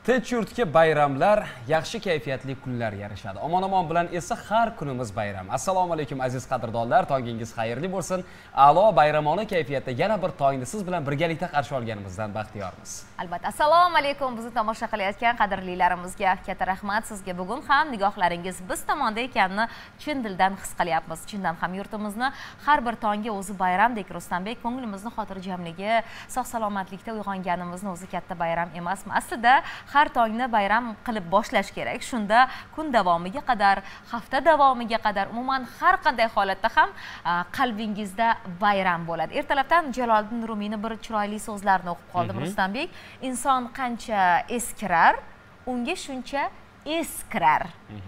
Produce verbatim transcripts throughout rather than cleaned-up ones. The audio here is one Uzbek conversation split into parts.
Tinch yurtga bayramlar, yaxshi kayfiyatli kunlar yarashadi. Omon-omon bilan esa har kunimiz bayram. Assalomu alaykum aziz qadrdonlar, tongingiz xayrli bo'lsin. A'lo bayramona kayfiyatda yana bir tongni siz bilan birgalikda qarshi olganimizdan baxtiyormiz. Albatta, assalomu alaykum bizni tomosha qilayotgan qadrlilarimizga katta rahmat sizga. Bugun ham nigohlaringiz biz tomonda ekanini chin dildan his qilyapmiz. Chindan ham yurtimizni har bir tongi o'zi bayramdek Ruslanbek ko'nglimizni xotirjamligi, sog'-salomatlikda uyg'onganimizni o'zi katta bayram emasmi? Aslida har tongni bayram qilib boshlash kerak. Shunda kun davomiga qadar, hafta davomiga qadar, umuman har qanday holatda ham qalbingizda bayram bo'ladi. Ertalabdan Jaloliddin Rumiyning bir chiroyli so'zlarini o'qib qoldim Ruslanbek. Inson qancha eskirar, unga shuncha eskirar.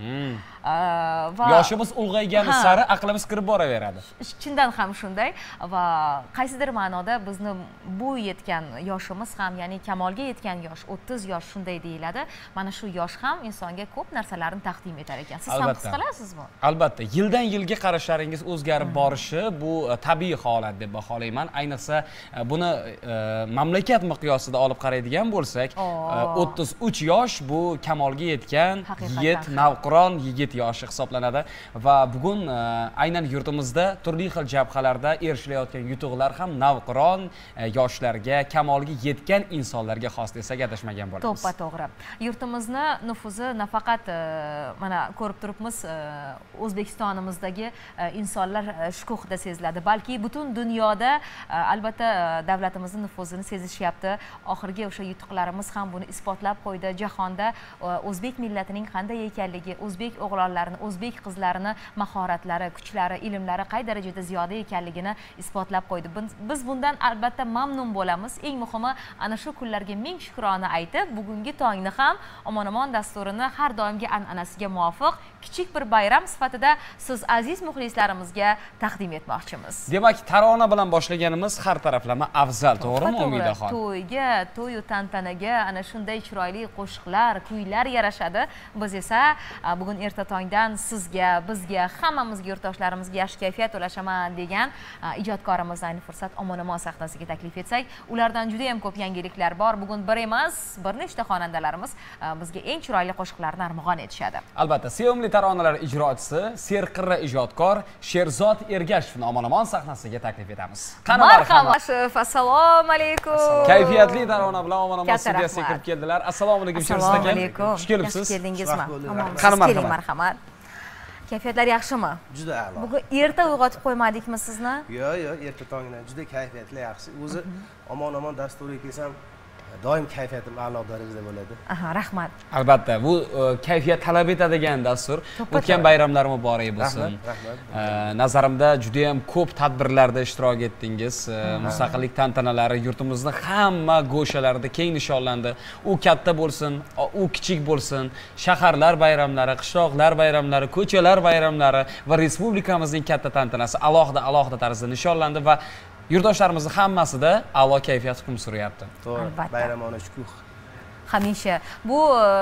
Yoshimiz ulg'aygani sari aqlimiz kirib boraveradi. Chindan ham shunday va qaysidir ma'noda bizni bu yetgan yoshimiz ham, ya'ni kamolga yetgan yosh, o'ttiz yosh shunday deyiladi. Mana shu yosh ham insonga ko'p narsalarni taqdim etar ekan. Siz ham his qilasizmi? Albatta, yildan yilga qarashlaringiz o'zgarib borishi bu tabiiy holat deb baholayman. Ayniqsa buni mamlakat miqyosida olib qaraydigan bo'lsak, o'ttiz uch yosh bu kamolga yetgan yigit, navqiron yigit yoshi hisoblanadi va bugun aynan yurtimizda turli xil jabhalarda erishilayotgan yutuqlar ham navqiron yoshlarga, kamolga yetgan insonlarga xos desak adashmagan bo'lamiz. To'ppa to'g'ri. Yurtimizni nufuzi nafaqat mana ko'rib turibmiz, O'zbekistonimizdagi insonlar shukuhida seziladi, balki butun dunyoda albatta davlatimizning nufuzini sezishyapti. Oxirgi o'sha yutuqlarimiz ham buni isbotlab qo'ydi. Jahonda o'zbek millatining qanday ekanligi, o'zbek o'g'lonlarini, o'zbek qizlarini mahoratlari, kuchlari, ilmlari qay darajada ziyoda ekanligini isbotlab qo'ydi. Biz bundan albatta mamnun bo'lamiz. Eng muhimi ana shu kunlarga ming shukrona aytib, bugungi tongni ham omon-omon dasturini har doimgi an'anasiga muvofiq kichik bir bayram sifatida siz aziz muxlislarimizga taqdim etmoqchimiz. Demak, tarona bilan boshlaganimiz har taraflama afzal, to'g'rimi Umidaxon? To'yga, to'yu tantanaga ana shunday chiroyli qo'shiqlar, kuylar yarashadi. Biz esa bugun erta tongdan sizga, bizga, hammamizga, yurtdoshlarimizga yaxshi kayfiyat ulashaman degan ijodkorimizni ayni fursat omon-omon sahnasiga taklif etsak, ulardan juda ham ko'p yangiliklar bor. Bugun bir emas, bir nechta xonandalarimiz bizga eng chiroyli qo'shiqlarni armag'on etishadi. Albatta, sevimli taronalar ijrochisi, serqirra ijodkor Sherzod Ergashevni omon-omon sahnasiga taklif etamiz. Qani marhamat. Assalomu alaykum. Kayfiyatli tarona bilan omon-omon studiyasiga kirib keldilar. Assalomu alaykum Sherzod aka. Xush kelibsiz. Xush keldingizmi? Qani marhamat. Marhamat. Kayfiyatlar yaxshimi? Juda a'lo. Bugun erta uyg'otib qo'ymadikmi sizni? Yo'q, yo'q, erta tongdan juda kayfiyatli yaxshi. O'zi omon-omon dasturiga kelsam, doim kayfiyatim a'lo darajada bo'ladi. Aha, rahmat. Albatta, bu kayfiyat talab etadigan dastur. O'tgan bayramlar muborak bo'lsin. Rahmat. Nazarimda juda ham ko'p tadbirlarda ishtirok etdingiz. Mustaqillik tantanalari yurtimizning hamma go'shalarida keng nishonlandi. U katta bo'lsin, u kichik bo'lsin, shaharlar bayramlari, qishloqlar bayramlari, ko'chalar bayramlari va respublikamizning katta tantanasi alohida-alohida tarzda nishonlandi va yurtdoshlarimizning hammasida a'lo kayfiyat hukm suryapti. To'g'ri, bayramona shukuh. Hamisha bu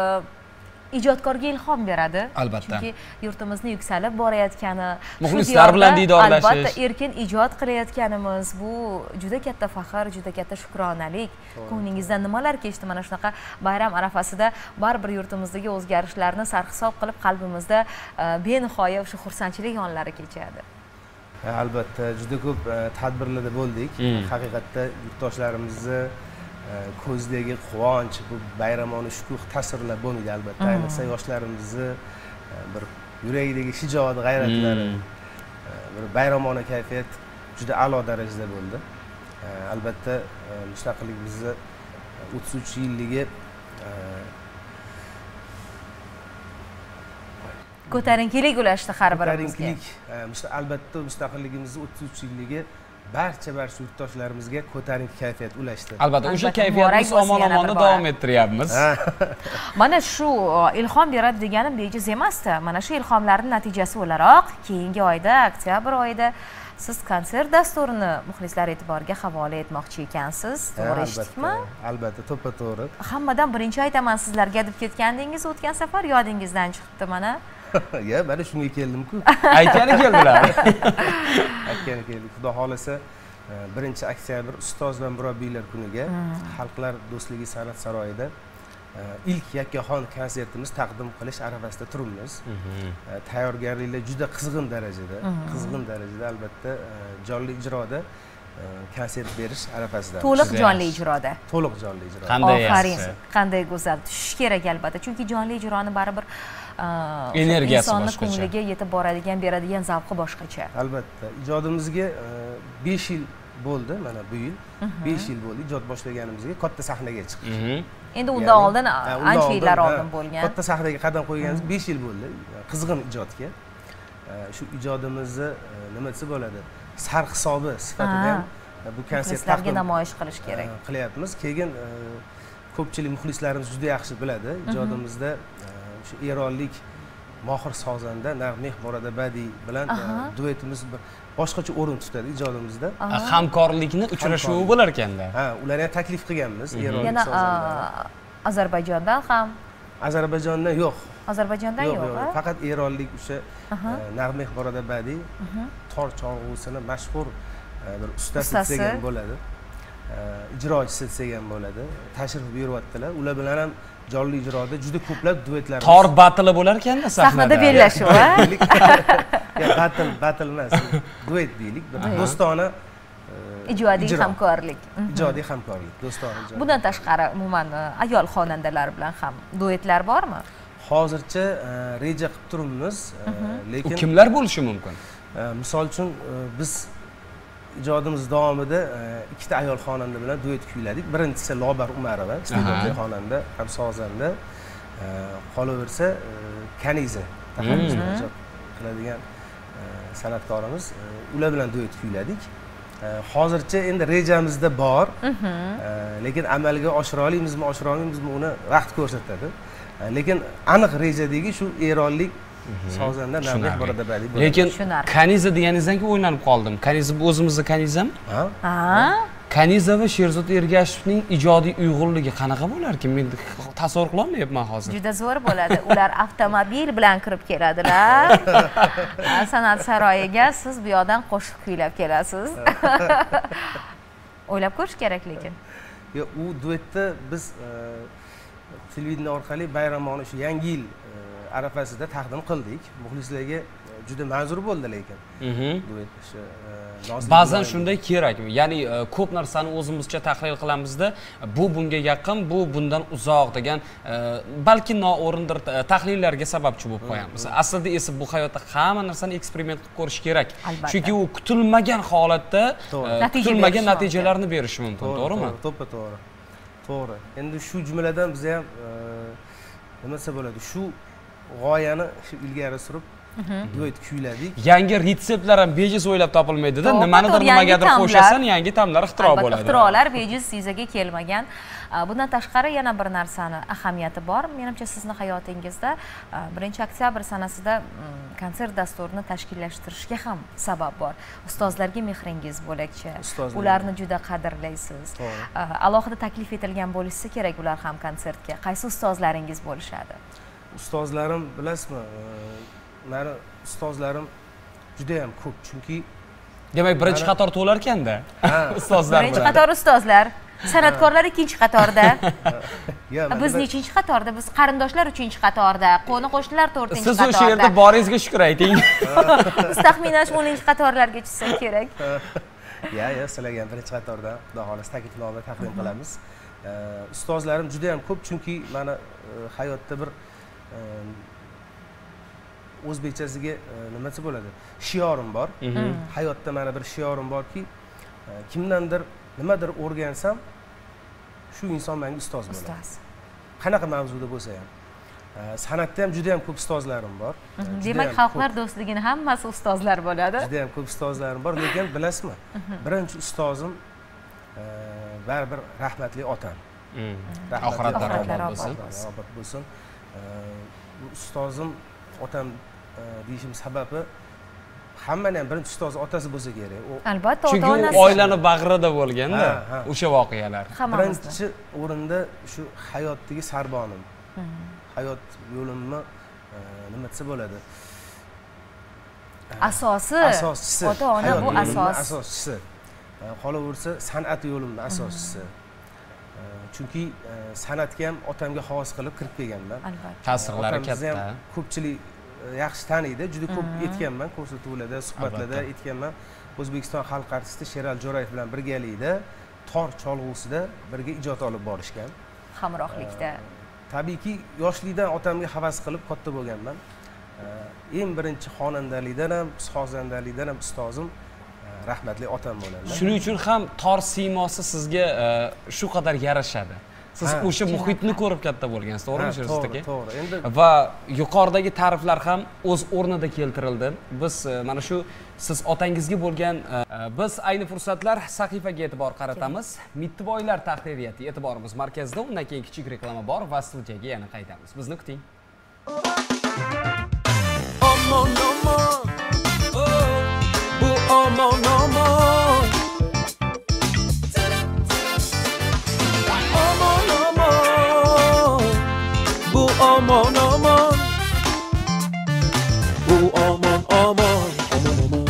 ijodkorga ilhom beradi. Albatta. Chunki yurtimizni yuksalib borayotgani, muxlislar bilan diydorlashish, albatta erkin ijod qilayotganimiz bu juda katta faxr, juda katta shukronalik. Ko'nglingizdan nimalar kechdi mana shunaqa bayram arafasida baribir yurtimizdagi o'zgarishlarni sarhisob qilib qalbimizda benihoya o'sha xursandchilik onlari kechadi. Albatta, juda ko'p tadbirlarda bo'ldik. Haqiqatda yurtdoshlarimizni ko'zdagi quvonch, bu bayramona shukuh tasvirlab bo'lmaydi albatta. Ayniqsa yoshlarimizni bir yuragidagi shijoat, g'ayratlari, bir bayramona kayfiyat juda a'lo darajada bo'ldi. Albatta, mustaqilligimizni o'ttiz uch yilligi ko'tarinkilik ulashdi har birimizga. Albatta, mustaqilligimizni o'ttiz uch yilligi barcha barcha yurtdoshlarimizga ko'tarinki kayfiyat ulashdi. Albatta, o'sha kayfiyatni omon-omonni davom ettiryapmiz. Mana shu ilhom beradi deganim bejiz emasdi. Mana shu ilhomlarning natijasi o'laroq keyingi oyda, oktyabr oyida siz konsert dasturini muxlislar e'tiboriga havola etmoqchi ekansiz. To'g'ri eshitdikmi? Albatta, to'ppa to'g'ri. Hammadan birinchi aytaman sizlarga deb ketgandingiz o'tgan safar yodingizdan chiqibdi mana. Ya, mana shunga keldim-ku. Aytgani keldilar. Aytgani keldik. Xudo xolasa birinchi oktyabr ustoz va murabbiylar kuniga Xalqlar do'stligi san'at saroyida ilk yakkaxon konsertimiz taqdim qilish arafasida turibmiz. Tayyorgarliklar juda qizg'in darajada, qizg'in darajada albatta jonli ijroda konsert berish arafasida. To'liq jonli ijroda. To'liq jonli ijroda. Qanday yaxshi. Qanday go'zal. Tushish kerak albatta. Chunki jonli ijroni baribir energiyasi insonni boshqacha. ko'ngliga yetib boradigan, beradigan zavqi boshqacha. Albatta. Ijodimizga besh yil bo'ldi, mana bu yil besh yil bo'ldi ijod boshlaganimizga, katta sahnaga chiqdik. Endi undan oldin ancha yillar oldin bo'lgan. Katta sahnaga qadam qo'yganimiz besh yil bo'ldi. Qizg'in ijodga. Shu ijodimizni nima desa bo'ladi? Sarhisobi sifatida bu konsertlarga namoyish qilish kerak. Qilyapmiz. Keyin ko'pchilik muxlislarimiz juda yaxshi biladi. Ijodimizda shu eronlik mohir sozanda Nag'meh Moradabadiy bilan duetimiz boshqacha o'rin tutadi ijodimizda. Hamkorlikni uchrashuvi bo'lar ekanda. Ha, ularga taklif qilganmiz eronlik yana Ozarbayjondan ham. Ozarbayjondan yo'q. Ozarbayjondan yo'q. Faqat eronlik o'sha Nag'meh Moradabadiy tor cholg'usini mashhur bir ustasi degan bo'ladi. Ijrochisi degan bo'ladi. Tashrif buyuryaptilar. Ular bilan ham jonli ijroda juda ko'plab duetlar. Tor battle bo'lar ekanda sahnada. Sahnada bellashuv, ha? Ya battle, battle emas. Duet deylik. Do'stona ijodiy hamkorlik. Ijodiy hamkorlik, do'stona ijod. Bundan tashqari umuman ayol xonandalar bilan ham duetlar bormi? Hozircha reja qilib turibmiz, lekin kimlar bo'lishi mumkin? Misol uchun biz ijodimiz davomida ikkita ayol xonanda bilan duet kuyladik. Birinchisi Lobar Umarova, iste'dodli xonanda, ham sozanda. Qolaversa Kaniza, taxallusni ijod qiladigan san'atkorimiz, ular bilan duet kuyladik. Hozircha endi rejamizda bor, lekin amalga oshira olamizmi, oshira olmaymizmi uni vaqt ko'rsatadi. Lekin aniq rejadagi shu eronlik sozanda Nag'meh Moradabadiy bo'ladi. Lekin Kaniza deganingizdan keyin o'ylanib qoldim. Kaniza bu o'zimizning Kanizami? Ha? Ha? Kaniza va Sherzod Ergashevning ijodiy uyg'unligi qanaqa bo'lar ekan? Men tasavvur qila olmayapman hozir. Juda zo'r bo'ladi. Ular avtomobil bilan kirib keladilar. San'at saroyiga siz bu yoqdan qo'shiq kuylab kelasiz. O'ylab ko'rish kerak lekin. Yo, u duetda biz televideniya orqali bayramona shu yangi yil arafasida taqdim qildik. Muxlislarga juda manzur bo'ldi lekin. Duet shu ba'zan shunday kerak. Ya'ni ko'p narsani o'zimizcha tahlil qilamizda, bu bunga yaqin, bu bundan uzoq degan balki noo'rindir tahlillarga sababchi bo'lib qo'yamiz. Aslida esa bu hayotda hamma narsani eksperiment qilib ko'rish kerak. Chunki u kutilmagan holatda kutilmagan natijalarni berishi mumkin, to'g'rimi? To'ppa to'g'ri. To'g'ri. Endi shu jumladan biz ham nima desa bo'ladi, shu g'oyani ilgari surib duet kuyladik. Yangi retseptlar ham bejiz o'ylab topilmaydi-da. Nimanidir nimagadir qo'shasan, yangi ta'mlar ixtiro bo'ladi. Ixtirolar bejiz yuzaga kelmagan. Bundan tashqari yana bir narsani ahamiyati bor. Menimcha sizni hayotingizda birinchi oktyabr sanasida konsert dasturini tashkillashtirishga ham sabab bor. Ustozlarga mehringiz bo'lakcha. Ularni juda qadrlaysiz. Alohida taklif etilgan bo'lsa kerak ular ham konsertga. Qaysi ustozlaringiz bo'lishadi? Ustozlarim bilasizmi? Meni ustozlarim juda ham ko'p, chunki demak birinchi qator to'lar ekanda. Ustozlar birinchi qator ustozlar, san'atkorlar ikkinchi qatorda. Biz nechinchi qatorda? Biz qarindoshlar uchinchi qatorda, qo'ni qo'shnilar to'rtinchi qatorda. Siz o'sha yerda boringizga shukr ayting. Biz taxminan o'ninchi qatorlarga tushsak kerak. Ya, ya, sizlarga ham birinchi qatorda xudo xohlasa taklifnoma taqdim qilamiz. Ustozlarim juda ham ko'p, chunki meni hayotda bir o'zbekchasiga nima desa bo'ladi? Shiorim bor. Hayotda mana bir shiorim borki, kimdandir nimadir o'rgansam, shu inson menga ustoz bo'ladi. Ustoz. Qanaqa mavzuda bo'lsa ham. San'atda ham juda ham ko'p ustozlarim bor. Demak, xalqlar do'stligini hammasi ustozlar bo'ladi. Juda ham ko'p ustozlarim bor, lekin bilasizmi? Birinchi ustozim baribir rahmatli otam. Oxiratlar obod bo'lsin. Obod bo'lsin. Ustozim otam deyishim sababi hammani ham birinchi ustozi otasi bo'lsa kerak. Albatta, ota-onasi. Chunki oilani bag'rida bo'lganda o'sha voqealar. Birinchi o'rinda shu hayotdagi sarbonim. Hayot yo'limni nima desa bo'ladi? Asosi. Asoschisi. Ota-ona bu asos. Asoschisi. Qolaversa san'at yo'limni asoschisi. chunki san'atga ham otamga havas qilib kirib kelganman. Albatta. Ta'sirlari katta. Ko'pchilik yaxshi taniydi, juda ko'p etganman, ko'rsatuvlarda, suhbatlarda etganman. O'zbekiston xalq artisti Sherali Jo'rayev bilan birgalikda tor cholg'usida birga ijod olib borishgan. Hamrohlikda. Tabiiyki, yoshlikdan otamga havas qilib katta bo'lganman. Eng birinchi xonandalikdan ham, sozandalikdan ham ustozim rahmatli otam bo'ladi. Shuning uchun ham tor siymosi sizga shu qadar yarashadi. Siz o'sha muhitni ko'rib katta bo'lgansiz, to'g'rimi Shirzat aka? To'g'ri. Endi va yuqoridagi ta'riflar ham o'z o'rnida keltirildi. Biz mana shu siz otangizga bo'lgan biz ayni fursatlar sahifaga e'tibor qaratamiz. Mittiboylar tahririyati e'tiborimiz markazida, undan keyin kichik reklama bor va studiyaga yana qaytamiz. Bizni kuting. Omon omon, bu omon omon. Omon omon, bu omon omon. Bu omon omon, omon omon.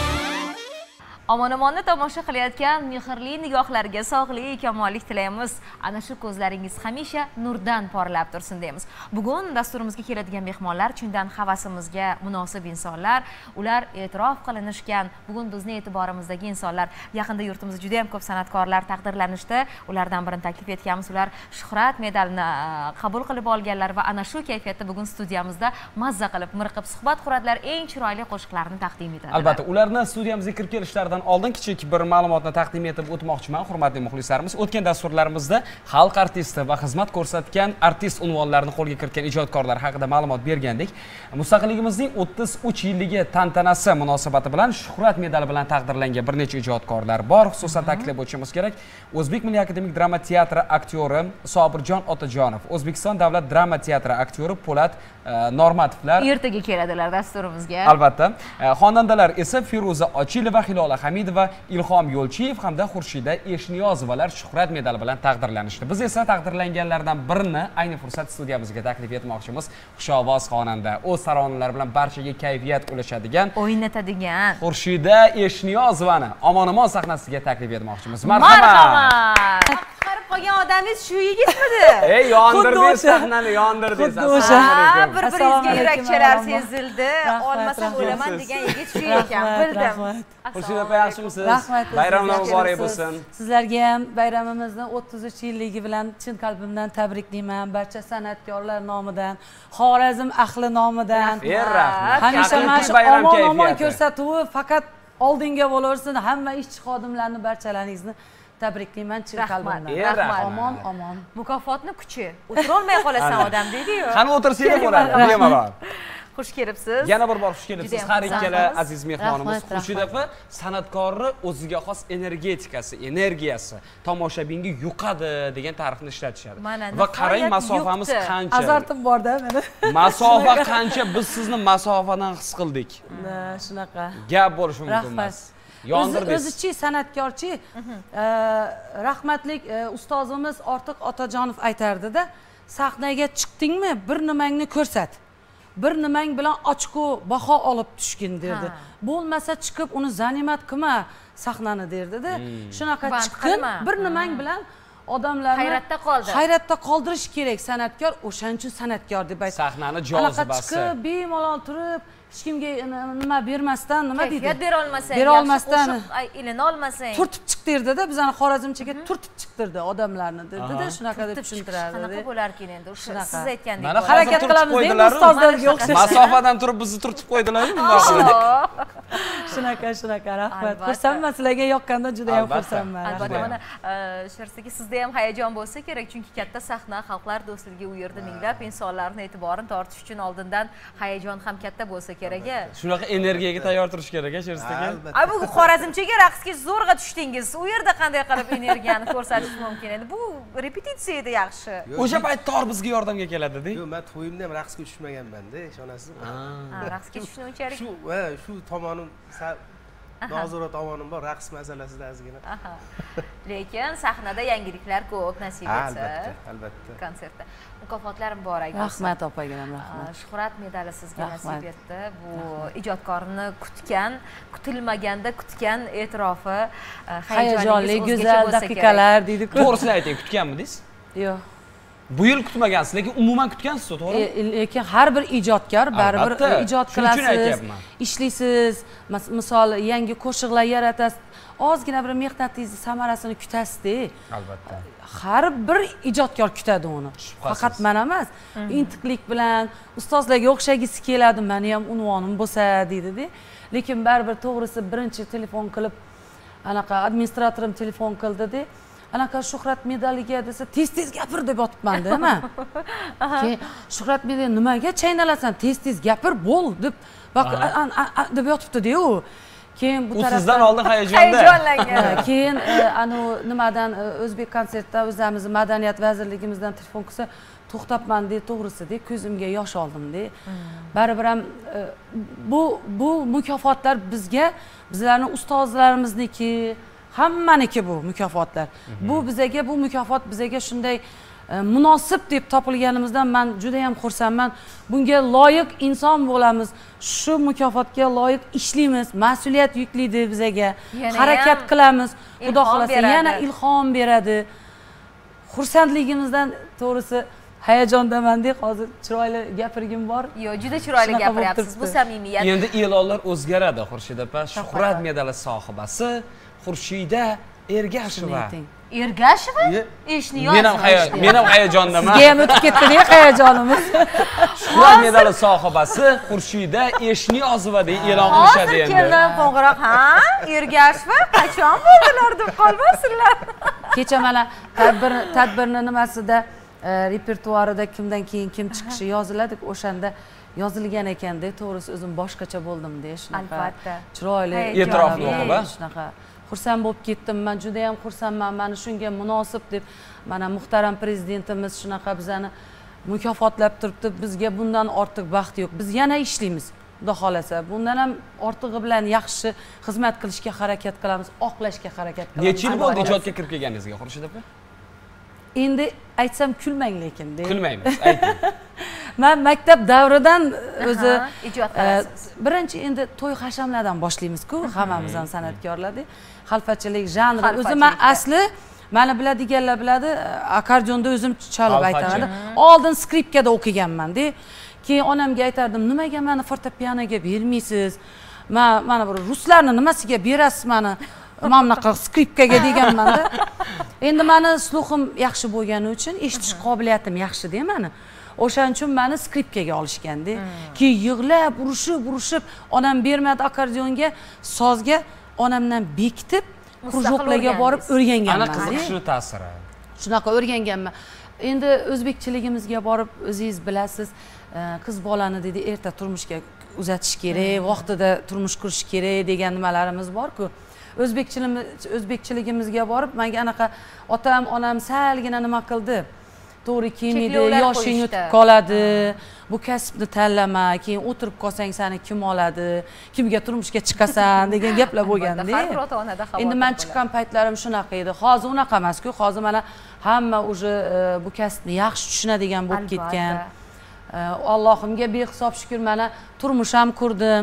Omon-omonni tomosha qilayotgan mehrli nigohlarga sog'lik, kamollik tilaymiz. Ana shu ko'zlaringiz hamisha nurdan porlab tursin deymiz. Bugun dasturimizga keladigan mehmonlar chindan havasimizga munosib insonlar. Ular e'tirof qilinishgan, bugun bizning e'tiborimizdagi insonlar. Yaqinda yurtimizda juda ham ko'p san'atkorlar taqdirlanishdi. Ulardan birini taklif etganmiz. Ular Shuhrat medalini qabul qilib olganlar va ana shu kayfiyatda bugun studiyamizda mazza qilib, mirqib suhbat quradilar, eng chiroyli qo'shiqlarni taqdim etadilar. Albatta, ularni studiyamizga kirib kelishlaridan oldin kichik bir ma'lumotni taqdim etib o'tmoqchiman, hurmatli muxlislarimiz. O'tgan dasturlarimizda xalq artisti va xizmat ko'rsatgan artist unvonlarini qo'lga kiritgan ijodkorlar haqida ma'lumot bergandik. Mustaqilligimizning o'ttiz uch yilligi tantanasi munosabati bilan Shuhrat medali bilan taqdirlangan bir necha ijodkorlar bor. Xususan ta'kidlab o'tishimiz kerak, O'zbek Milliy akademik drama teatri aktyori Sobirjon Otajonov, O'zbekiston davlat drama teatri aktyori Po'lat Normatovlar ertaga keladilar dasturimizga. Albatta. Xonandalar esa Feruza Ochilova, Hilola Hamidova, Ilhom Yo'lchiyev hamda Xurshida Eshniyozovalar Shuhrat medali bilan taqdirlanishdi. Biz esa taqdirlanganlardan birini ayni fursat studiyamizga taklif etmoqchimiz. Xushovoz xonanda, o'z taronalari bilan barchaga kayfiyat ulashadigan, o'ynatadigan Xurshida Eshniyozovani omon-omon sahnasiga taklif etmoqchimiz. Marhamat. Marhamat. Qarib qolgan odamingiz shu yigitmidi? Ey, yondirdingiz sahnani, yondirdingiz. Assalomu alaykum. Bir-biringizga yurakchalar sezildi. Olmasam o'laman degan yigit shu ekan, bildim. Xurshida opa, yaxshimisiz? Rahmat. Bayramlar muborak bo'lsin. Sizlarga ham bayramimizni o'ttiz uch yilligi bilan chin qalbimdan tabriklayman. Barcha san'atkorlar nomidan, Xorazm ahli nomidan. Rahmat. Hamisha mana shu omon-omon ko'rsatuvi faqat oldinga bo'laversin. Hamma ishchi xodimlarni barchalaringizni tabriklayman chin qalbimdan. Rahmat. Omon omon. Mukofotni kuchi. O'tira olmay qolasan odam deydi-yu. Qani o'tirsanglar bo'ladi. Bemalol. Xush kelibsiz. Yana bir bor xush kelibsiz har ikkala aziz mehmonimiz. Xurshida opa san'atkorni o'ziga xos energetikasi, energiyasi tomoshabinga yuqadi degan ta'rifni ishlatishadi. Va qarang, masofamiz qancha. Azartim borda meni. Masofa qancha, biz sizni masofadan his qildik. Shunaqa. Gap bo'lishi mumkin emas. Yondirdingiz. O'zichi san'atkorchi, rahmatlik ustozimiz Ortiq Otajonov aytardi-da, sahnaga chiqdingmi, bir nimangni ko'rsat. Bir nimang bilan ochko baho olib tushgin derdi. Bo'lmasa chiqib uni zanimat qilma sahnani derdi-da. Shunaqa chiqqin, bir nimang bilan odamlarni hayratda qoldi. Hayratda qoldirish kerak san'atkor, o'shaning uchun san'atkor deb aytdi. Sahnani jozibasi. Chiqib bemalol turib, hech kimga nima bermasdan, nima deydi? Kayfiyat bera olmasang, bera olmasdan, ilini olmasang, turtib chiq derdi-da, bizani Xorazmchaga turtib chiqtirdi odamlarni dedi-da, shunaqa deb tushuntirardi. Qanaqa bo'larkin endi o'sha siz aytgandek. Mana harakat qilamiz endi ustozlarga o'xshash. Masofadan turib bizni turtib qo'ydilar-ku bundoq. Shunaqa, shunaqa, rahmat. Xursandman, sizlarga yoqqanda juda ham xursandman. Albatta, mana Shirzatga sizda ham hayajon bo'lsa kerak, chunki katta sahna, xalqlar do'stligi u yerda minglab insonlarning e'tiborini tortish uchun oldindan hayajon ham katta bo'lsa kerak-a. Shunaqa energiyaga tayyor turish kerak-a Shirzat aka. Ay, bu Xorazmchaga raqsga zo'rg'a tushdingiz. U yerda qanday qilib energiyani ko'rsatish mumkin edi? Bu repetitsiya edi, yaxshi. O'sha payt tor bizga yordamga keladi-da. Yo'q, men to'yimda ham raqsga tushmaganman-da, ishonasizmi? Ha, raqsga tushishni unchalik. Shu, ha, shu tomonim nozirat tomonim bor, raqs masalasida ozgina. Lekin sahnada yangiliklar ko'p nasib etsa. Albatta, albatta. Konsertda mukofotlar muborak bo'lsin. Rahmat opagam, rahmat. Shuhrat medali sizga nasib etdi. Bu ijodkorni kutgan, kutilmaganda kutgan e'tirofi, hayajonli, go'zal daqiqalar deydi-ku. To'g'risini ayting, kutganmidingiz? yo'q. Bu yil kutmagansiz, lekin umuman kutgansiz, to'g'rimi? Lekin har bir ijodkor baribir ijod qilasiz, ishlaysiz, misol yangi qo'shiqlar yaratasiz, ozgina bir mehnatingizni samarasini kutasiz-da. Albatta. Har bir ijodkor kutadi uni. Faqat men emas, intiqlik bilan ustozlarga o'xshagisi keladi, meni ham unvonim bo'lsa deydi-da. Lekin baribir to'g'risi birinchi telefon qilib, anaqa administratorim telefon qildi-da. Anaqa Shuhrat medaliga desa tez-tez gapir deb yotibman-da men. Keyin Shuhrat medali nimaga chaynalasan, tez-tez gapir bo'l deb baq deb yotibdi-da u. Keyin bu tarafdan sizdan oldin hayajonda. Hayajonlangan. Keyin anu nimadan O'zbek konsertda o'zimiz madaniyat vazirligimizdan telefon qilsa, to'xtabman deb to'g'risida ko'zimga yosh oldim-da. Baribir ham bu bu mukofotlar bizga, bizlarning ustozlarimizniki, hammaniki bu mukofotlar. Bu bizaga bu mukofot bizaga shunday munosib deb topilganimizdan men juda ham xursandman. Bunga loyiq inson bo'lamiz. Shu mukofotga loyiq ishlaymiz, mas'uliyat yuklaydi bizaga. Harakat qilamiz. Xudo xolasa yana ilhom beradi. Xursandligimizdan to'g'risi hayajondaman-da, hozir chiroyli gapirgim bor. Yo'q, juda chiroyli gapiryapsiz. Bu samimiyat. Endi e'lonlar o'zgaradi, Xurshid opa. Shuhrat medali sohibasi Xurshida Ergasheva. Ergasheva? Eshniyoz. Men ham hayajon, men ham hayajondaman. Sizga ham o'tib ketdi-da hayajonimiz. Shuhrat medali sohibasi Xurshida Eshniyozova deb e'lon qilishadi endi. Hozir keldim qo'ng'iroq, ha? Ergasheva qachon bo'ldilar deb qolmasinlar. Kecha mana tadbir tadbirning nimasida repertuarida kimdan keyin kim chiqishi yoziladi, o'shanda yozilgan ekanda, to'g'risi o'zim boshqacha bo'ldim-da, shunaqa. Albatta. Chiroyli, e'tirofli o'qib, shunaqa. Xursand bo'lib ketdim. Men juda ham xursandman. Meni shunga munosib deb mana muhtaram prezidentimiz shunaqa bizani mukofotlab turibdi. Bizga bundan ortiq baxt yo'q. Biz yana ishlaymiz. Xudo xolasa, bundan ham ortig'i bilan yaxshi xizmat qilishga harakat qilamiz, oqlashga harakat qilamiz. Necha yil bo'ldi ijodga kirib kelganingizga, Xurshid opa? Endi aytsam kulmang lekin. Kulmaymiz, ayting. Men maktab davridan o'zi ijod qilasiz. Birinchi endi to'y hashamlardan boshlaymiz-ku, hammamiz ham san'atkorlarda. Xalfachilik janri. O'zi men asli meni biladiganlar biladi, akkordeonda o'zim chalib aytaman. Oldin skripkada o'qiganman-da. Keyin onamga aytardim, nimaga meni fortepianoga bermaysiz? Men mana bir ruslarni nimasiga berasiz meni? Mana bunaqa skripkaga deganman-da. Endi meni sluhim yaxshi bo'lgani uchun, eshitish qobiliyatim yaxshi-da meni. O'shaning uchun meni skripkaga olishganda, keyin yig'lab, urushib, urushib, onam bermadi akkordeonga, sozga onamdan bekitib, krujoklarga borib o'rganganman. Ana qiziqishli ta'siri. Shunaqa o'rganganman. Endi o'zbekchiligimizga borib o'zingiz bilasiz, qiz bolani dedi erta turmushga uzatish kerak, vaqtida turmush qurish kerak degan nimalarimiz bor-ku. O'zbekchiligimizga borib, menga anaqa otam, onam salgina nima qildi? To'g'ri kiymaydi, yoshing o'tib qoladi, bu kasbni tanlama, keyin o'tirib qolsang seni kim oladi, kimga turmushga chiqasan degan gaplar bo'lganda. Har bir ota-onada xavotir. Endi men chiqqan paytlarim shunaqa edi. Hozir unaqa emas-ku, hozir mana hamma o'sha bu kasbni yaxshi tushunadigan bo'lib ketgan. Allohimga behisob shukr, mana turmush ham qurdim.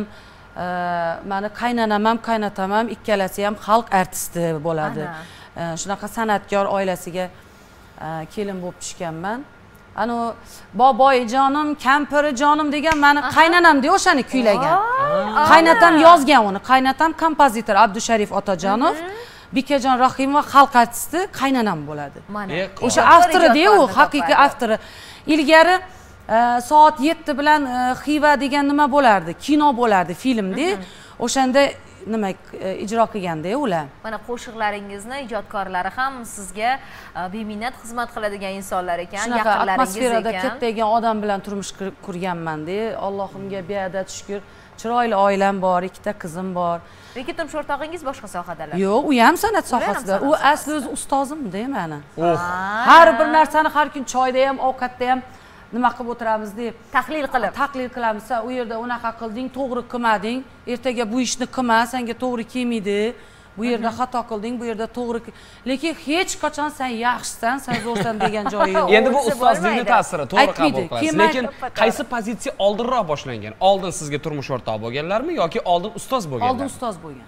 Mani qaynonam ham, qaynotam ham ikkalasi ham xalq artisti bo'ladi. Shunaqa san'atkor oilasiga kelin bo'lib tushganman. Ano boboyjonim, kampirijonim degan meni qaynonam-da o'shani kuylagan. Qaynatam yozgan uni. Qaynatam kompozitor Abdusharif Otajonov, Bikajon Rahimova xalq artisti qaynonam bo'ladi. O'sha avtori-da u, haqiqiy avtori. Ilgari soat yetti bilan Xiva degan nima bo'lardi? Kino bo'lardi, filmda. O'shanda nima ijro qilganda ular. Mana qo'shiqlaringizni ijodkorlari ham sizga beminnat xizmat qiladigan insonlar ekan, yaqinlaringiz ekan. Atmosferada kattagan odam bilan turmush qurganman-da. Allohimga beadad shukr. Chiroyli oilam bor, ikkita qizim bor. Lekin turmush o'rtog'ingiz boshqa sohadalar. Yo'q, u ham san'at sohasida. U asli o'zi ustozim-da meni. Har bir narsani har kun choyda ham, ovqatda ham nima qilib o'tiramiz deb tahlil qilib tahlil qilamiz. U yerda unaqa qilding, to'g'ri qilmading, ertaga bu ishni qilma, senga to'g'ri kelmaydi. Bu yerda xato qilding, bu yerda to'g'ri. Lekin hech qachon sen yaxshisan, sen zo'rsan degan joyi yo'q. Endi bu ustozlikning ta'siri, to'g'ri qabul qilasiz. Lekin qaysi pozitsiya oldinroq boshlangan? Oldin sizga turmush o'rtoq bo'lganlarmi yoki oldin ustoz bo'lganlarmi? Oldin ustoz bo'lgan.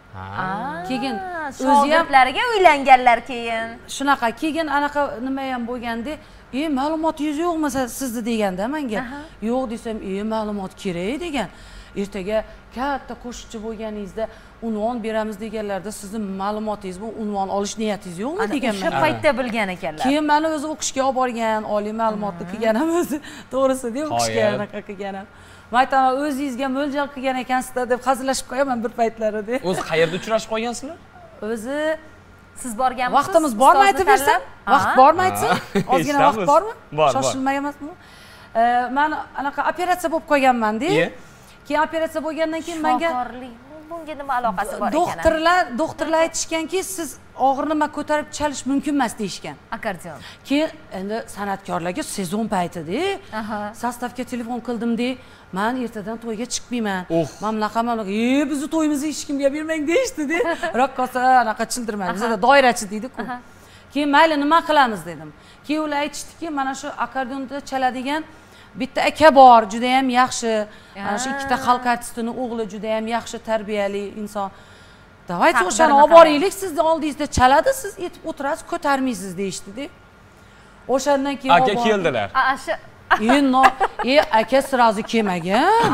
keyin shogirdlariga uylanganlar keyin. Shunaqa, keyin anaqa nima ham bo'lganda, "E, ma'lumotingiz yo'qmi sizni?" deganda menga. "Yo'q" desam, "E, ma'lumot kerak" degan. Ertaga katta qo'shiqchi bo'lganingizda unvon beramiz deganlarda sizning ma'lumotingiz bu unvon olish niyatingiz yo'qmi degan. O'sha paytda bilgan ekanlar. Keyin meni o'zi o'qishga olib borgan, oliy ma'lumotni qilganim o'zi to'g'risida o'qishga anaqa qilganim. Men aytaman, o'zingizga mo'ljal qilgan ekansizlar deb hazillashib qo'yaman bir paytlarida. O'zi qayerda uchrashib qolgansizlar? O'zi siz borganmisiz? Vaqtimiz bormi aytib bersam? Vaqt bormi aytsam? Ozgina vaqt bormi? Bor, shoshilmay emasmi? Men anaqa operatsiya bo'lib qolganman-da. Keyin operatsiya bo'lgandan keyin menga shifokorlik bunga nima aloqasi bor ekan? Doktorlar, doktorlar aytishganki, siz og'ir nima ko'tarib chalish mumkin emas deyishgan. Akordeon. Keyin endi san'atkorlarga sezon paytida sostavga telefon qildim-da, "Men ertadan to'yga chiqmayman. Mamlaqa mamlaqa, "E, bizni to'yimizni hech kimga bermang" deyishdi-da. Raqqosa anaqa childirmaydi. Bizda doirachi deydi-ku. Keyin mayli nima qilamiz dedim. Keyin ular aytishdiki, mana shu akordeonda chaladigan bitta aka bor, juda ham yaxshi. Mana shu ikkita xalq artistining o'g'li juda ham yaxshi tarbiyali inson. Davaychi o'shani olib boraylik, sizni oldingizda chaladi, siz yetib o'tirasiz, ko'tarmaysiz deyishdi-da. O'shandan keyin aka keldilar. A, shu Endi, "E, aka sirazi kelmagan."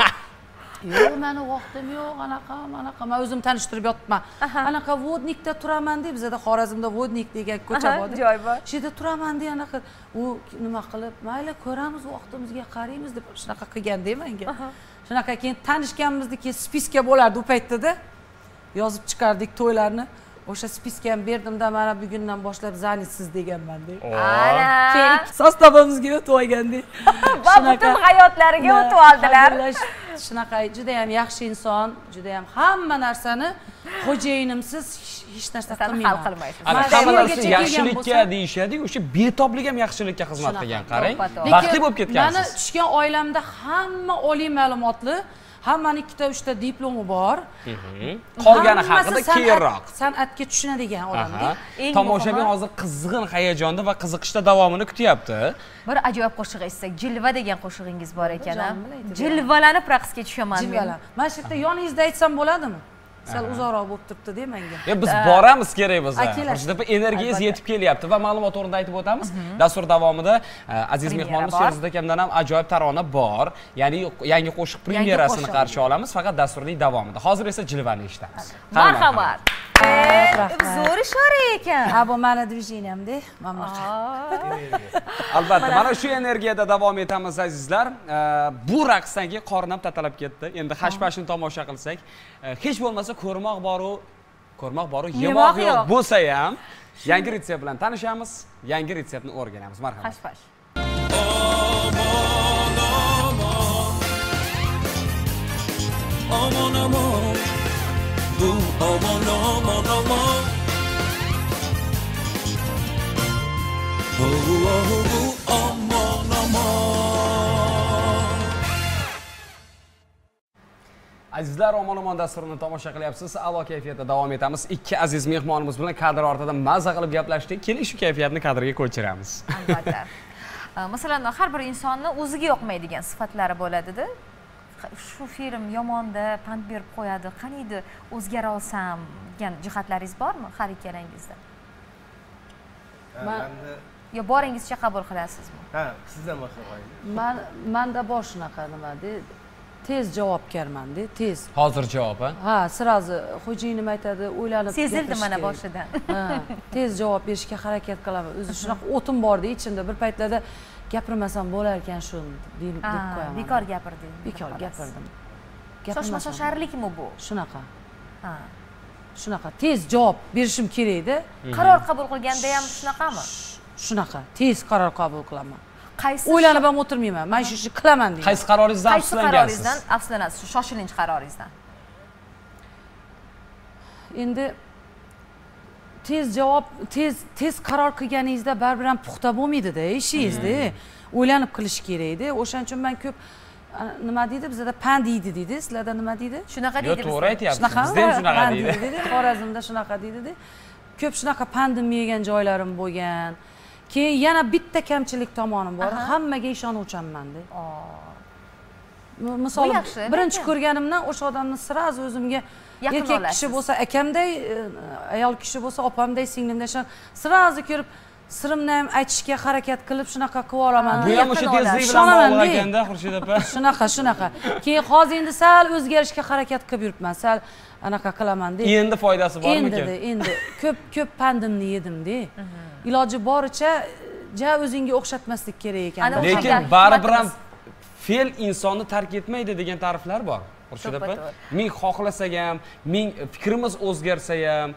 Yo'q, meni vaqtim yo'q, anaqa, anaqa. Men o'zim tanishtirib yotibman. Anaqa Vodnikda turaman deb, bizda Xorazmda Vodnik degan ko'cha bor. Joy bor. Shu yerda turaman deb anaqa, u nima qilib, "Mayli, ko'ramiz, vaqtimizga qaraymiz" deb shunaqa qilganda menga. Shunaqa keyin tanishganimizdagi spiska bo'lardi u paytda-da. Yozib chiqardik to'ylarni. O'sha spiska ham berdim-da, mana bugundan boshlab zanitsiz deganman-da. Ana. Keyin sostavimizga o'tib olganda. Butun hayotlariga o'tib oldilar. Shunaqa juda ham yaxshi inson, juda ham hamma narsani xo'jayinimsiz hech narsa qilmayman. Hal qilmaysiz. Ana hamma narsa yaxshilikka deyishadi, o'sha betoblik ham yaxshilikka xizmat qilgan, qarang. Baxtli bo'lib ketgansiz. Meni tushgan oilamda hamma oliy ma'lumotli, hammaning ikkita uchta diplomi bor. Qolgani haqida keyinroq. San'atga tushunadigan odamda. Tomoshabin hozir qizg'in hayajonda va qiziqishda davomini kutyapti. Bir ajoyib qo'shiq eshitsak, Jilva degan qo'shig'ingiz bor ekan. Jilvalanib raqsga tushaman men. Jilvalar. Mana shu yerda yoningizda aytsam bo'ladimi? Sal uzoqroq bo'lib turibdi-da menga. Ya biz boramiz kerak bo'lsa. Xurshid energiyangiz yetib kelyapti va ma'lumot o'rnida aytib o'tamiz. Dastur davomida aziz mehmonimiz Sherzod akamdan ham ajoyib tarona bor. Ya'ni yangi qo'shiq premyerasini qarshi olamiz faqat dasturning davomida. Hozir esa Jilvani eshitamiz. Marhamat. Zo'r ishora ekan. Ha, bu meni dvijeniямda, mamlaqa. Albatta, mana shu energiyada davom etamiz azizlar. Bu raqsdan keyin qornim tatalab ketdi. Endi hashpashni tomosha qilsak, hech bo'lmasa ko'rmoq boru, ko'rmoq boru, yemoq yo'q bo'lsa ham yangi retsept bilan tanishamiz, yangi retseptni o'rganamiz. Marhamat. Hashpash. Aman aman, bu aman aman aman. Oh oh bu aman aman. Azizlar, Omon Omon dasturini tomosha qilyapsiz. A'lo kayfiyatda davom etamiz. Ikki aziz mehmonimiz bilan kadr ortida mazza qilib gaplashdik. Keling, shu kayfiyatni kadrga ko'chiramiz. Albatta. Masalan, har bir insonni o'ziga yoqmaydigan sifatlari bo'ladi-da. Shu film yomonda pand berib qo'yadi, qaniydi o'zgara olsam degan jihatlaringiz bormi har ikkalangizda? Men yo boringizcha qabul qilasizmi? Ha, sizdan boshlaylik. Men menda bor shunaqa nima deydi? Tez javobgarman-da, tez. Hozir javob, ha? Ha, sirazi xo'jayinim aytadi, o'ylanib sezildi mana boshidan. Ha, tez javob berishga harakat qilaman. O'zi shunaqa o'tim bordi ichimda. Bir paytlarda gapirmasam bo'lar ekan shu deb qo'yaman. Bekor gapirding. Bekor gapirdim. Shoshma shosharlikmi bu? Shunaqa. Ha. Shunaqa tez javob berishim kerak-da. Qaror qabul qilganda ham shunaqami? Shunaqa, tez qaror qabul qilaman. Qaysi o'ylanib ham o'tirmayman. Men shu ishni qilaman deyman. Qaysi qaroringizdan afsuslangansiz? Qaysi qaroringizdan afsuslanasiz? Shu shoshilinch qaroringizdan. Endi tez javob, tez tez qaror qilganingizda baribir ham puxta bo'lmaydi-da ishingizda. O'ylanib qilish kerak-da. O'shaning uchun men ko'p nima deydi bizda pand deydi deydi. Sizlarda nima deydi? Shunaqa deydi. Yo'q, to'g'ri aytyapsiz. Bizda ham shunaqa deydi. Xorazmda shunaqa deydi-da. Ko'p shunaqa pandim yegan joylarim bo'lgan. Keyin yana bitta kamchilik tomonim bor. Hammaga ishonuvchanman-da. Misol birinchi ko'rganimdan o'sha odamni sirazi o'zimga Yaqin erkak olasiz. kishi bo'lsa akamday, ayol kishi bo'lsa opamday, singlimday, sirazi ko'rib sirimni ham aytishga harakat qilib shunaqa qilib olaman. Bu ham o'sha tezlik bilan bog'liq ekanda, Xurshid opa. Shunaqa, shunaqa. Keyin hozir endi sal o'zgarishga harakat qilib yuribman. Sal anaqa qilaman-da. Endi foydasi bormi-ki? Endi, endi ko'p ko'p pandimni yedim-da. Iloji boricha ja o'zingga o'xshatmaslik kerak ekan. Lekin baribir ham fe'l insonni tark etmaydi degan ta'riflar bor. Xurshid opa, men xohlasak ham, men fikrimiz o'zgarsa ham,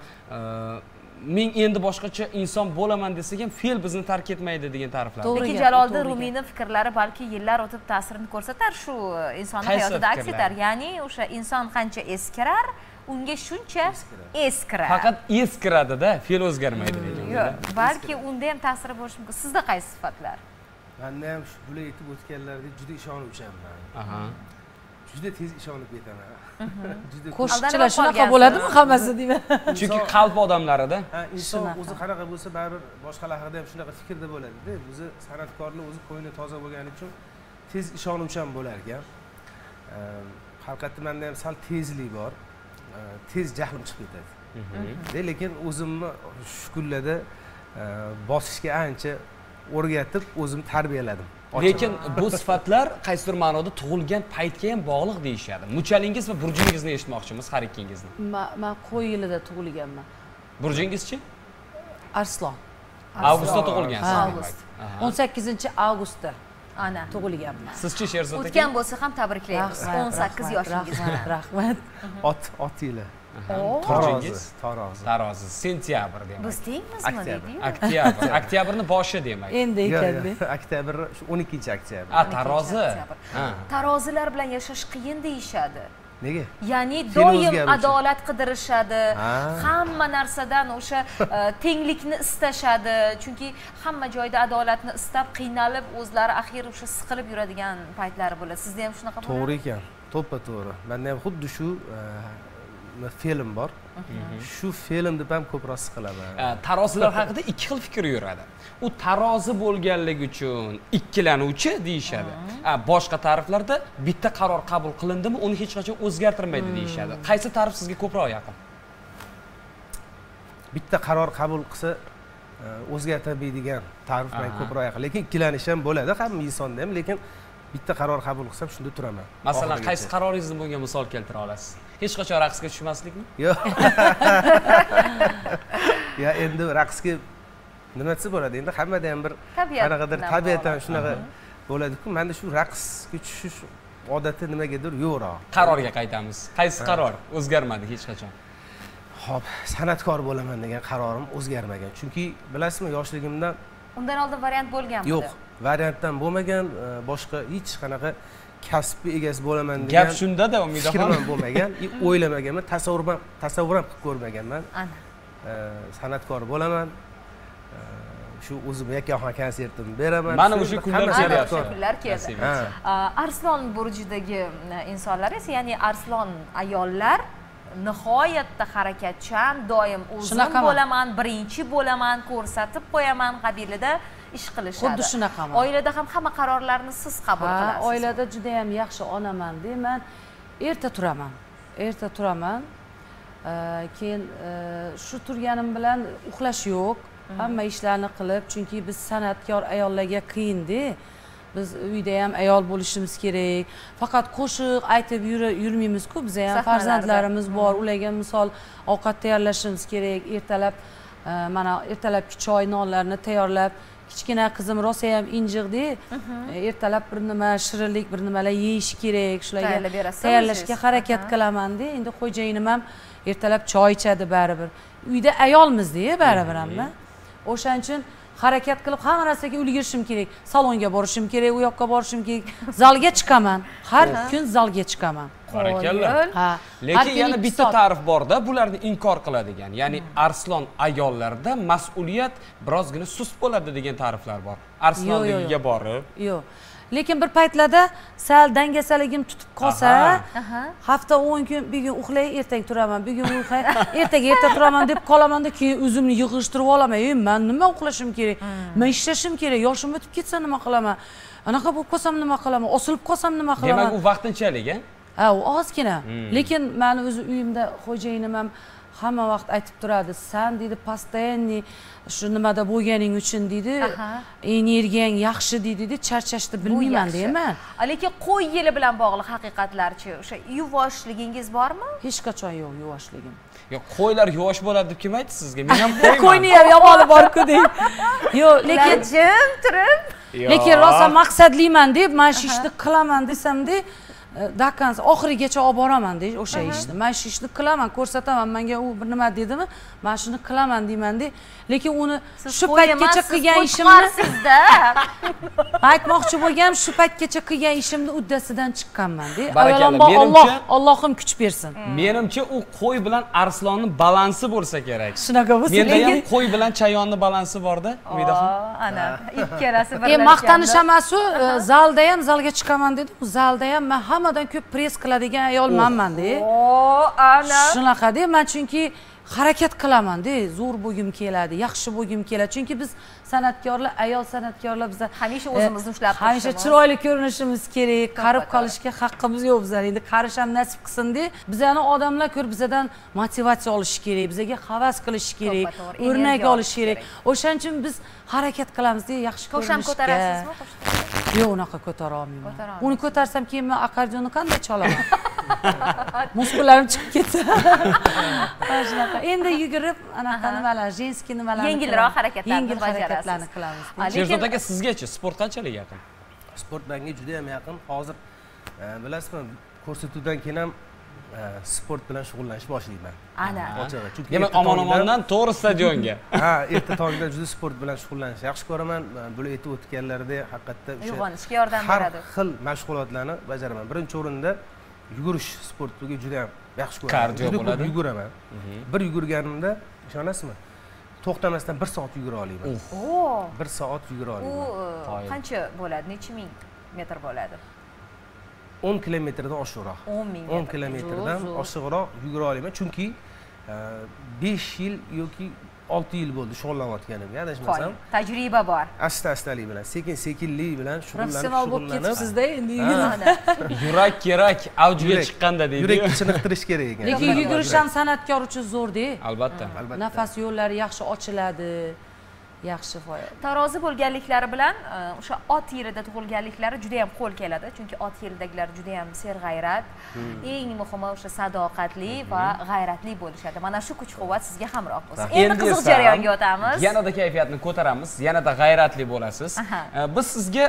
men endi boshqacha inson bo'laman desak ham fe'l bizni tark etmaydi degan ta'riflar. Lekin Jaloliddin Rumiyning fikrlari balki yillar o'tib ta'sirini ko'rsatar, shu inson hayotida aks etar. Ya'ni o'sha inson qancha eskirar, unga shuncha eskiradi. Faqat eskiradi-da, fe'l o'zgarmaydi degan. Yo'q, balki unda ham ta'siri bo'lishi mumkin. Sizda qaysi sifatlar? Menda ham shu bular aytib o'tganlarga juda ishonuvchanman. Aha. Juda tez ishonib ketaman. Qo'shiqchilar shunaqa bo'ladimi hammasi deyman. Chunki qalb odamlarida. Ha, inson o'zi qanaqa bo'lsa, baribir boshqalar haqida ham shunaqa fikrda bo'ladi-da. O'zi san'atkorning o'zi ko'ngli toza bo'lgani uchun tez ishonuvchan bo'lar ekan. Haqiqatda menda ham sal tezlik bor. Tez jahlim chiqib ketadi. Lekin o'zimni shu kunlarda bosishga ancha o'rgatib, o'zim tarbiyaladim. Lekin bu sifatlar qaysidir ma'noda tug'ilgan paytga ham bog'liq deyishadi. Muchalingiz va burjingizni eshitmoqchimiz har ikkingizni. Men qo'y yilida tug'ilganman. Burjingizchi? Arslon. Avgustda tug'ilgansiz. Avgust. o'n sakkizinchi avgustda. Ana. Tug'ilganman. Sizchi Sherzod aka? O'tgan bo'lsa ham tabriklaymiz. o'n sakkiz yoshingiz. Rahmat. Ot, ot yili. Tarozi, tarozi. Tarozi, sentyabr demak. Biz tengmizmi deydi-yu? Oktyabr, oktyabrning boshi demak. Endi ekanda. Oktyabr shu o'n ikkinchi oktyabr. A, tarozi. Tarozilar bilan yashash qiyin deyishadi. Nega? Ya'ni doim adolat qidirishadi. Hamma narsadan o'sha tenglikni istashadi. Chunki hamma joyda adolatni istab, qiynalib, o'zlari axir o'sha siqilib yuradigan paytlari bo'ladi. Sizda ham shunaqa bo'ladi? To'g'ri ekan. To'ppa-to'g'ri. Menda ham xuddi shu film bor. Shu film deb ham ko'proq siqilaman. Tarozilar haqida ikki xil fikr yuradi. U tarozi bo'lganligi uchun ikkilanuvchi deyishadi. Boshqa ta'riflarda bitta qaror qabul qilindimi, uni hech qachon o'zgartirmaydi deyishadi. Qaysi ta'rif sizga ko'proq yaqin? Bitta qaror qabul qilsa o'zgartirmaydigan ta'rif menga ko'proq yaqin. Lekin ikkilanish ham bo'ladi, hamma insonda ham, lekin bitta qaror qabul qilsam shunda turaman. Masalan, qaysi qaroringizni bunga misol keltira olasiz? Hech qachon raqsga tushmaslikmi? Yo'q. Ya endi raqsga nima desa bo'ladi? Endi hammada ham bir qanaqadir tabiatan shunaqa bo'ladi-ku. Menda shu raqsga tushish odati nimagadir yo'qroq. Qarorga qaytamiz. Qaysi qaror o'zgarmadi hech qachon? Xo'p, san'atkor bo'laman degan qarorim o'zgarmagan. Chunki bilasizmi, yoshligimdan undan oldin variant bo'lganmi? Yo'q, variantdan bo'lmagan, boshqa hech qanaqa kasb egasi bo'laman degan gap shunda-da Umidaxon. Fikrim bo'lmagan, o'ylamaganman, tasavvur ham tasavvur ham qilib ko'rmaganman. Ana. San'atkor bo'laman. Shu o'zim yakkaxon konsertimni beraman. Mana o'sha kunlar kelyapti. Kunlar keldi. Arslon burjidagi insonlar esa, ya'ni arslon ayollar nihoyatda harakatchan, doim o'zim bo'laman, birinchi bo'laman, ko'rsatib qo'yaman qabilida ish qilishadi. Xuddi shunaqaman. Oilada ham hamma qarorlarni siz qabul qilasiz. Ha, oilada juda ham yaxshi onaman deyman. Erta turaman. Erta turaman. Keyin shu turganim bilan uxlash yo'q. Hamma ishlarni qilib, chunki biz san'atkor ayollarga qiyin-da. Biz uyda ham ayol bo'lishimiz kerak. Faqat qo'shiq aytib yurmaymiz-ku, biz ham farzandlarimiz bor. Ularga misol ovqat tayyorlashimiz kerak. Ertalab mana ertalabki choy nonlarni tayyorlab, kichkina qizim rosa ham injiqdi. Ertalab bir nima shirinlik, bir nimalar yeyish kerak. Shularga tayyorlashga harakat qilaman-da. Endi xo'jayinim ham ertalab choy ichadi baribir. Uyda ayolmiz-da, baribir hamma. O'shaning uchun harakat qilib hamma narsaga ulgurishim kerak. Salonga borishim kerak, u yoqqa borishim kerak. Zalga chiqaman. Har kun zalga chiqaman. Barakalloh. Ha. Lekin yana bitta ta'rif bor-da, bularni inkor qiladigan. Ya'ni arslon ayollarda mas'uliyat birozgina sust bo'ladi degan ta'riflar bor. Arslonligiga borib. Yo'q. Lekin bir paytlarda sal dangasaligim tutib qolsa, hafta o'n kun bir kun uxlay, ertaga turaman, bir kun uxlay, ertaga erta turaman deb qolaman-da, keyin o'zimni yig'ishtirib olaman. "Ey, men nima uxlashim kerak? Men ishlashim kerak, yoshim o'tib ketsa nima qilaman? Anaqa bo'lib qolsam nima qilaman? Osilib qolsam nima qilaman?" Demak, u vaqtinchalik, a? ha u ozgina lekin mani o'zi uyimda xo'jayinim ham hamma vaqt aytib turadi san deydi постоянный shu nimada bo'lganing uchun deydi energiyang yaxshi deydi charchashni bilmayman deyman lekin qo'y yili bilan bog'liq haqiqatlarchi o'sha yuvoshligingiz bormi hech qachon yo'q yuvoshligim yo'q qo'ylar yuvosh bo'ladi deb kim aytdi sizga men ham qo'yman qo'yni ham yomoni bor-ku deng yo'q lekin jim turib lekin rosa maqsadliman deb mana shu ishni qilaman desamda dakans oxirigacha olib boraman dey o'sha ishni mana shu ishni qilaman ko'rsataman menga u bir nima dedimi mana shuni qilaman deymanda lekin uni shu paytgacha qilgan ishimni sizda aytmoqchi bo'lganim shu paytgacha qilgan ishimni uddasidan chiqqanman dey avvalambor Alloh Allohim kuch bersin menimcha u qo'y bilan arslonni balansi bo'lsa kerak shunaqa bo'lsa menda ham qo'y bilan chayonni balansi borda umidaxon ana ikkalasi birlashgan maqtanish emas u zalda ham zalga chiqaman dedim zalda ham men hammadan ko'p press qiladigan ayolmanman de o ana shunaqa de men chunki harakat qilaman de zo'r bo'lgim keladi yaxshi bo'lgim keladi chunki biz san'atkorlar ayol san'atkorlar biz hamisha o'zimizni ushlab turishimiz hamisha chiroyli ko'rinishimiz kerak qarib qolishga haqqimiz yo'q bizlar endi qarish ham nasib qilsin de bizani odamlar ko'rib bizdan motivatsiya olishi kerak bizga havas qilishi kerak o'rnak olishi kerak o'shaning uchun biz harakat qilamiz de yaxshi ko'rinishga qo'sham ko'tarasizmi yo'q unaqa ko'tara olmayman uni ko'tarsam keyin men akkordeonni qanday cholaman muskullarim chiqib ketsa shunaqa endi yugurib anaqa nimalar jenskiy nimalarni yengilroq harakatlarni yengil harakatlarni qilamiz Sherzod aka sizgachi sport qanchalik yaqin sport menga juda ham yaqin hozir bilasizmi ko'rsatuvdan keyin ham sport bilan shug'ullanishni boshlayman ana chunki demak omon omondan to'g'ri stadionga ha erta tongdan juda sport bilan shug'ullanishni yaxshi ko'raman bular aytib o'tganlarida haqiqatda o'sha uyg'onishga yordam beradi har xil mashg'ulotlarni bajaraman birinchi o'rinda yugurish sportiga juda ham yaxshi ko'raman kardio bo'ladi yuguraman bir yugurganimda ishonasizmi to'xtamasdan bir soat yugura olaman bir soat yugura olaman u qancha bo'ladi necha ming metr bo'ladi o'n kilometrdan oshiqroq o'n ming o'n kilometrdan oshiqroq yugura olaman chunki besh yil yoki olti yil bo'ldi shug'ullanayotganimga adashmasam tajriba bor asta astalik bilan sekin sekinlik bilan shug'ullanib professional bo'lib ketibsizda endi yurak kerak avjiga chiqqanda deydi yurakni chiniqtirish kerak ekan lekin yugurish ham san'atkor uchun zo'rda albatta nafas yo'llari yaxshi ochiladi yaxshi foyda tarozi bo'lganliklari bilan o'sha ot yilida tug'ilganliklari juda ham qo'l keladi chunki ot yilidagilar juda ham serg'ayrat eng muhimi o'sha sadoqatli va g'ayratli bo'lishadi mana shu kuch quvvat sizga hamroh bo'lsin endi qiziq jarayonga o'tamiz yanada kayfiyatni ko'taramiz yanada g'ayratli bo'lasiz biz sizga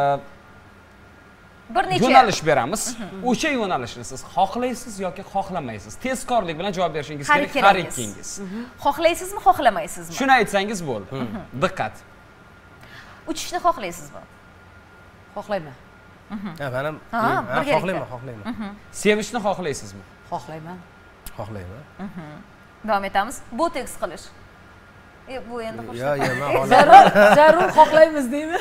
bir necha yo'nalish beramiz o'sha yo'nalishni siz xohlaysiz yoki xohlamaysiz tezkorlik bilan javob berishingiz kerak har ikkingiz xohlaysizmi xohlamaysizmi shuni aytsangiz bo'ldi diqqat uchishni xohlaysizmi xohlayman ha men ham xohlayman xohlayman sevishni xohlaysizmi xohlayman xohlayman davom etamiz boteks qilish bu endi yo'q yo'q men zarur zarur xohlaymiz deymi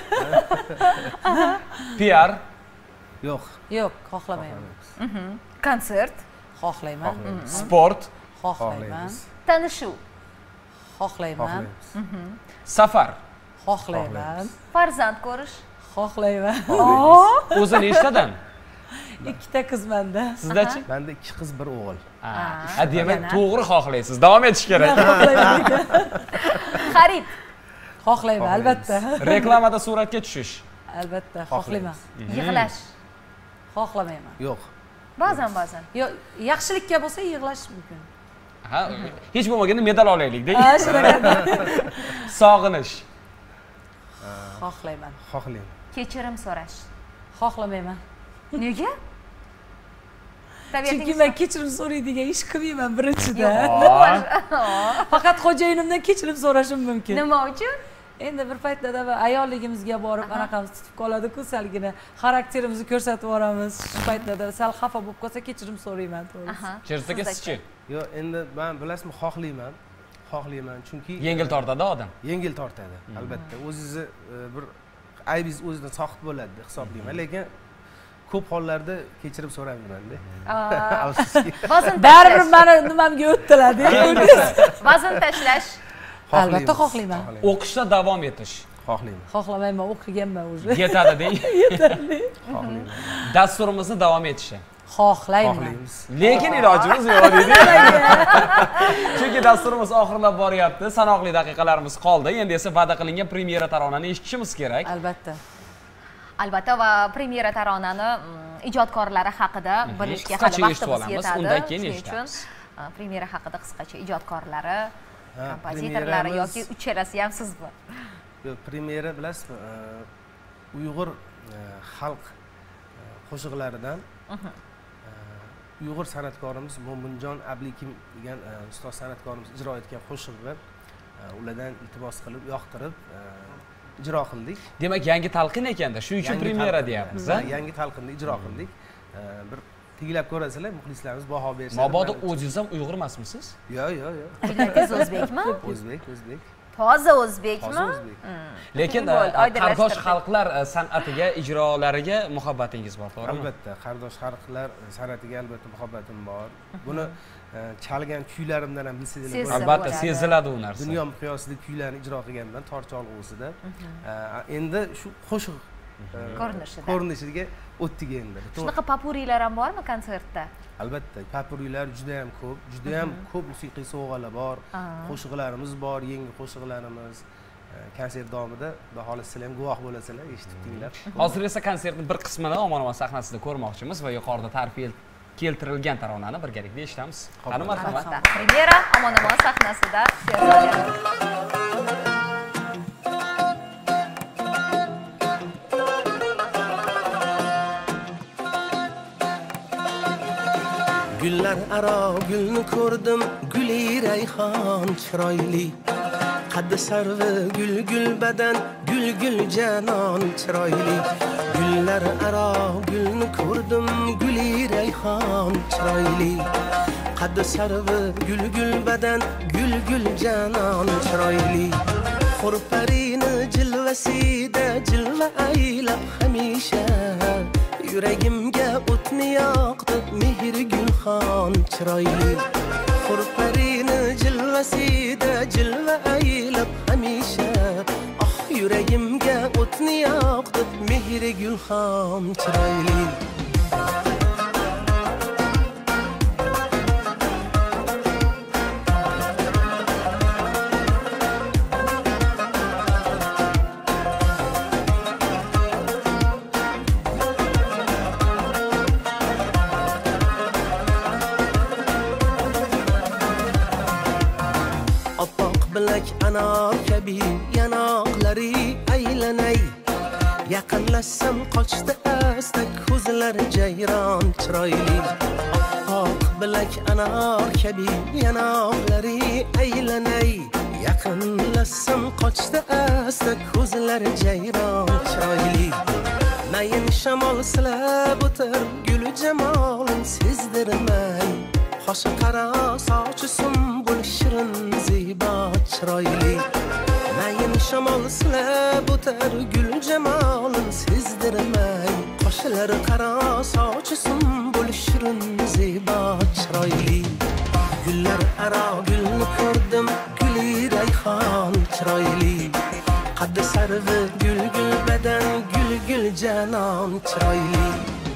piar yo'q yo'q xohlamayman konsert xohlayman sport xohlayman tanishuv xohlayman safar xohlayman farzand ko'rish xohlayman o'zi nechtadan ikkita qizmanda sizdachi menda ikki qiz bir o'g'il ha demak to'g'ri xohlaysiz davom etish kerak xarid xohlayman albatta reklamada suratga tushish albatta xohlayman yig'lash xohlamayman yo'q ba'zan ba'zan yo'q yaxshilikka bo'lsa yig'lash mumkin ha hech bo'lmaganda medal olaylik ha shunaqa sog'inish xohlayman xohlayman kechirim so'rash xohlamayman nega chunki men kechirim so'raydigan ish qilmayman birinchidan faqat xo'jayinimdan kechirim so'rashim mumkin nima uchun endi bir paytlarda ayolligimizga borib anaqamiz tutib qoladi-ku salgina xarakterimizni ko'rsatib yuboramiz shu paytlarda sal xafa bo'lib qolsa kechirim so'rayman to'g'risi Sherzod aka sizchi yo'q endi men bilasizmi xohlayman xohlayman chunki yengil tortadi odam yengil tortadi albatta o'zingizni bir aybingiz o'zidan soqit bo'ladi deb hisoblayman lekin ko'p hollarda kechirim so'ramayman-da. Afsuski. Baribir meni nimamga o'tdilar-da. Vazn tashlash. Albatta xohlayman. O'qishda davom etish. Xohlayman. Xohlamayman, o'qiganman уже. Yetadi deng. Yetadi. Xohlayman. Dasturimizni davom etishi. xohlayman. Lekin ilojimiz yo'q deydi. Chunki dasturimiz oxirlab boryapti. Sanoqli daqiqalarimiz qoldi. Endi esa va'da qilingan premyera taronani eshitishimiz kerak. Albatta. Albatta va premyera taronani ijodkorlari haqida bilishga hali vaqtimiz yetadi. Undan keyin eshitamiz. Premyera haqida qisqacha ijodkorlari, kompozitorlari yoki uchalasi ham sizmi? Yo'q, premyera bilasizmi, Uyg'ur xalq qo'shiqlaridan Uyg'ur san'atkorimiz Mo'minjon Ablikim degan ustoz san'atkorimiz ijro etgan qo'shiqlar ulardan iltimos qilib, yoqtirib ijro qildik. Demak, yangi talqin ekanda, shuning uchun premyera deyapmiz, ha? Yangi talqinda ijro qildik. Bir tinglab ko'rasizlar, muxlislarimiz baho bersa. Mabodo o'zingiz ham Uyg'ur emasmisiz? Yo'q, yo'q, yo'q. Millatingiz o'zbekmi? O'zbek, o'zbek. Toza o'zbekmi? Lekin qardosh xalqlar san'atiga, ijrolariga muhabbatingiz bor, to'g'rimi? Albatta, qardosh xalqlar san'atiga albatta muhabbatim bor. Buni chalgan kuylarimdan ham bilsangiz, albatta seziladi u narsa. Dunyo miqyosida kuylarni ijro qilganman Torchol o'zida. Endi shu qo'shiq ko'rinishida. Ko'rinishiga o'tdik endi. Shunaqa popurilar ham bormi konsertda? Albatta, popurilar juda ham ko'p, juda ham ko'p musiqiy sovg'alar bor, qo'shiqlarimiz bor, yangi qo'shiqlarimiz. Konsert davomida baholi sizlar ham guvoh bo'lasizlar, eshitib tinglar. Hozir esa konsertning bir qismini Omonova sahnasida ko'rmoqchimiz va yuqorida ta'rif keltirilgan taronani birgalikda eshitamiz. Qani marhamat. Premyera Omonova sahnasida Gullar aro gulni ko'rdim, guli rayhon chiroyli. Qaddi sarvi gul gul badan, gul gul janon chiroyli. Gullar aro gulni ko'rdim, guli rayhon chiroyli. Qaddi sarvi gul gul badan, gul gul janon chiroyli. Xurparini jilvasida jilva aylab hamisha yuragimga o'tni yoqdi mehr gulxon chiroyli. Xurparini jilvasida jilva aylab hamisha ah yuragimga o'tni yoqdi mehr gulxon chiroyli. Bilak anar kabi yanoqlari aylanay. Yaqinlashsam qochdi asta ko'zlar jayron chiroyli. Oq bilak anar kabi yanoqlari aylanay. Yaqinlashsam qochdi asta ko'zlar jayron chiroyli. Mayin shamol silab o'tir gul jamolin sezdirmay. Qoshi qara sochi sumbul shirin zibo chiroyli. Mayin shamol silab o'tar gul jamolin sezdirmay. Qoshlari qara sochi sumbul shirin zibo chiroyli. Gullar aro gulni ko'rdim, guli rayhon chiroyli. Qaddi sarvi gul gul badan, gul gul janon chiroyli.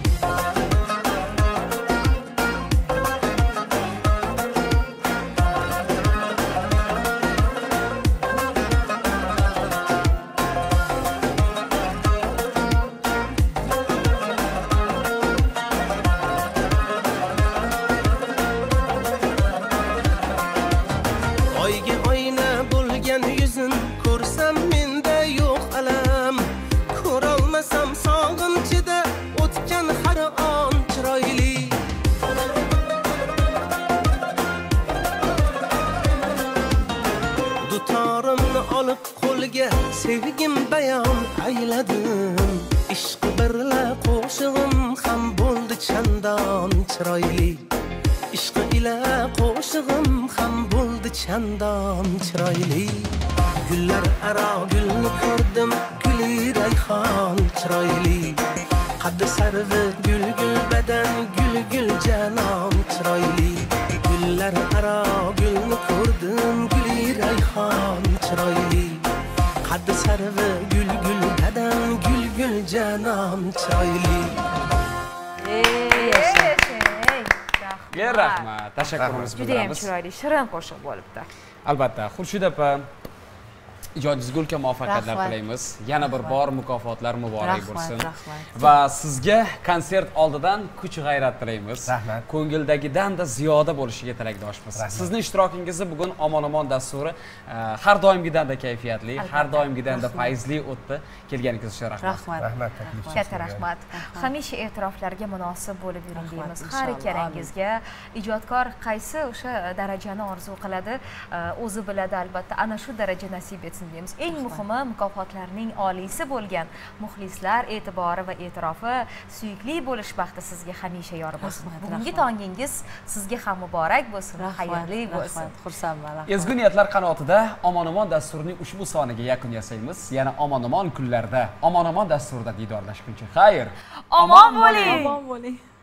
Sevgim bayon ayladim, ishq birla qo'shig'im ham bo'ldi chandon chiroyli. Ishq ila qo'shig'im ham bo'ldi chandon chiroyli. Gullar aro gulni ko'rdim, guli rayhon chiroyli. Qaddi sarvi gul gul badan, gul gul janon chiroyli. Gullar aro gulni ko'rdim, guli rayhon chiroyli. Qaddi sarvi gul gul badan, gul gul janon chiroyli. Ey rahmat. Tashakkurimizni Juda ham bildiramiz. chiroyli, shirin qo'shiq bo'libdi. Albatta, Xurshid opa, ijodingizga ulkan muvaffaqiyatlar Rahmat. tilaymiz. Yana bir bor mukofotlar muborak Rahmat, bo'lsin. rahmat. Va sizga konsert oldidan kuch-g'ayrat tilaymiz. Rahmat. Ko'ngildagidan-da ziyoda bo'lishiga tilakdoshmiz. Sizning ishtirokingizni bugun Omon-omon dasturi e, har doimgidan-da kayfiyatli, har doimgidan-da fayzli o'tdi. Kelganingiz uchun rahmat. Rahmat. Rahmat taklif Katta rahmat. Hamisha e'tiroflarga munosib bo'lib yuring Rahmat, deymiz. Har inshaalloh, ikkalangizga ijodkor qaysi o'sha darajani orzu qiladi, o'zi biladi albatta. Ana shu daraja nasib etsin deymiz. Eng muhimi mukofotlarning oliysi bo'lgan muxlislar e'tibori va e'tirofi, suyukli bo'lish baxti sizga hamisha yor bo'lsin. Bugungi tongingiz sizga ham muborak bo'lsin, xayrli bo'lsin. Rahmat, xursandman. Ezgu niyatlar qanotida Omon-omon dasturining ushbu soniga yakun yasaymiz. Yana Omon-omon kunlarda, Omon-omon dasturida diydorlashguncha xayr. Omon bo'ling. Omon bo'ling.